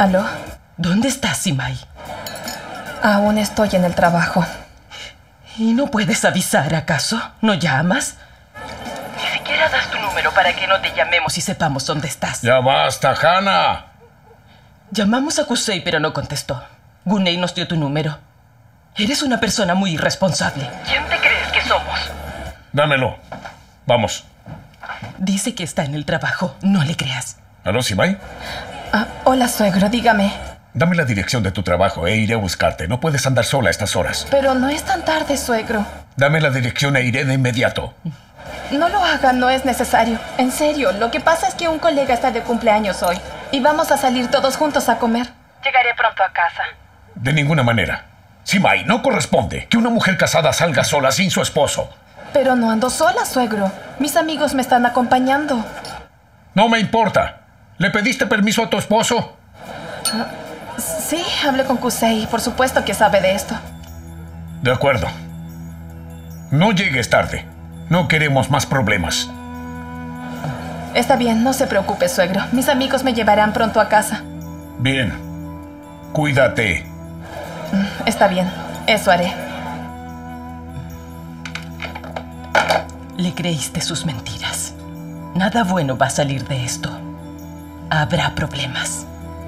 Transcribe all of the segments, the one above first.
¿Aló? ¿Dónde estás, Simay? Aún estoy en el trabajo. ¿Y no puedes avisar, acaso? ¿No llamas? Ni siquiera das tu número para que no te llamemos y sepamos dónde estás. ¡Ya basta, Hannah! Llamamos a Kusei, pero no contestó. Gunei nos dio tu número. Eres una persona muy irresponsable. ¿Quién te crees que somos? Dámelo. Vamos. Dice que está en el trabajo. No le creas. ¿Aló, Simay? Hola, suegro, dígame. Dame la dirección de tu trabajo e iré a buscarte. No puedes andar sola a estas horas. Pero no es tan tarde, suegro. Dame la dirección e iré de inmediato. No lo haga, no es necesario. En serio, lo que pasa es que un colega está de cumpleaños hoy. Y vamos a salir todos juntos a comer. Llegaré pronto a casa. De ninguna manera. Simay, no corresponde que una mujer casada salga sola sin su esposo. Pero no ando sola, suegro. Mis amigos me están acompañando. No me importa. ¿Le pediste permiso a tu esposo? Sí, hablé con Kusei. Por supuesto que sabe de esto. De acuerdo. No llegues tarde. No queremos más problemas. Está bien, no se preocupe, suegro. Mis amigos me llevarán pronto a casa. Bien. Cuídate. Está bien, eso haré. Le creíste sus mentiras. Nada bueno va a salir de esto. Habrá problemas.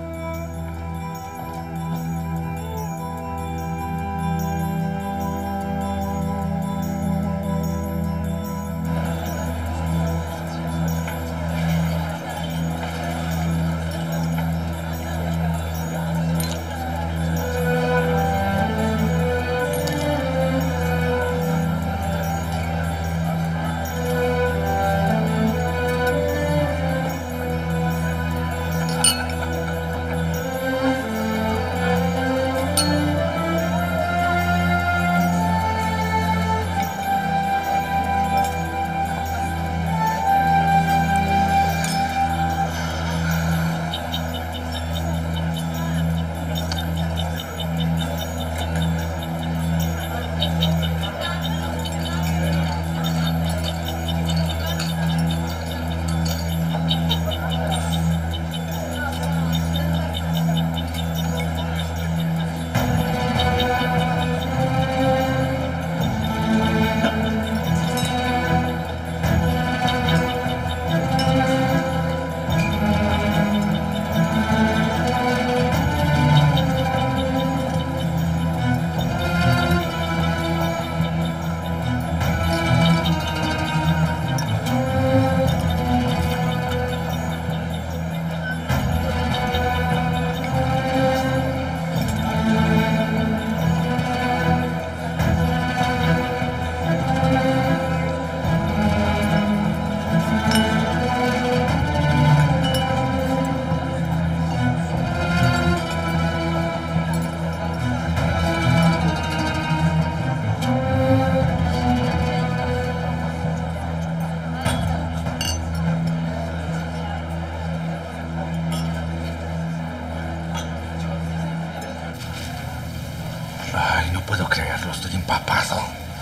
Ay, no puedo creerlo, estoy empapado.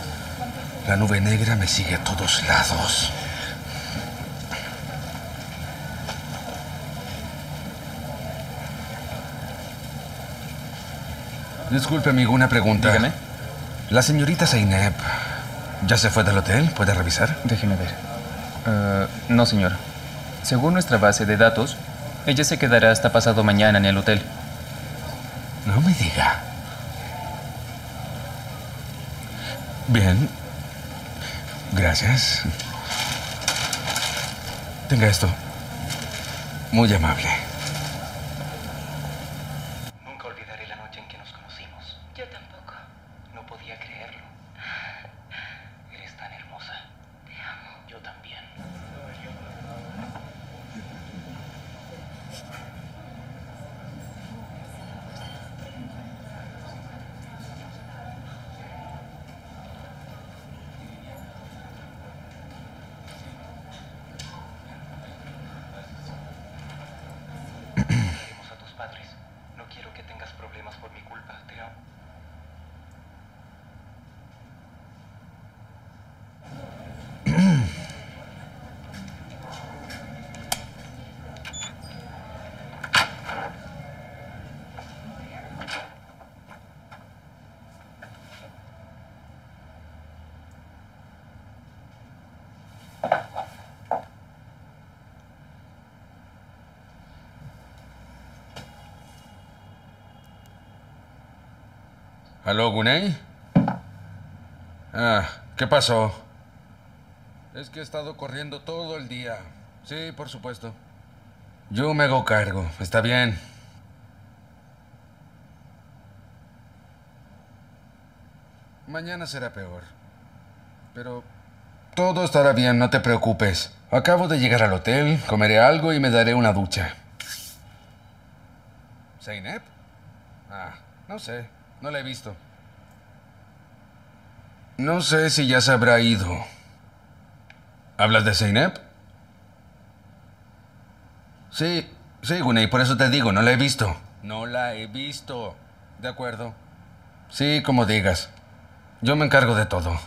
La nube negra me sigue a todos lados. Disculpe, amigo, una pregunta. Dígame. La señorita Zeynep, ¿ya se fue del hotel? ¿Puede revisar? Déjeme ver. No, señor. Según nuestra base de datos, ella se quedará hasta pasado mañana en el hotel. No me diga. Bien. Gracias. Tenga esto. Muy amable. Nunca olvidaré la noche en que nos conocimos. Yo tampoco. No podía creerlo. Eres tan hermosa. Te amo. Yo también. Queremos a tus padres. No quiero que tengas problemas por mi culpa. Te amo. ¿Aló, Gunei? Ah, ¿qué pasó? Es que he estado corriendo todo el día. Sí, por supuesto. Yo me hago cargo. Está bien. Mañana será peor. Pero todo estará bien, no te preocupes. Acabo de llegar al hotel, comeré algo y me daré una ducha. ¿Zeynep? Ah, no sé. No la he visto. No sé si ya se habrá ido. ¿Hablas de Zeynep? Sí, sí, Gunei, por eso te digo, no la he visto. No la he visto. De acuerdo. Sí, como digas. Yo me encargo de todo.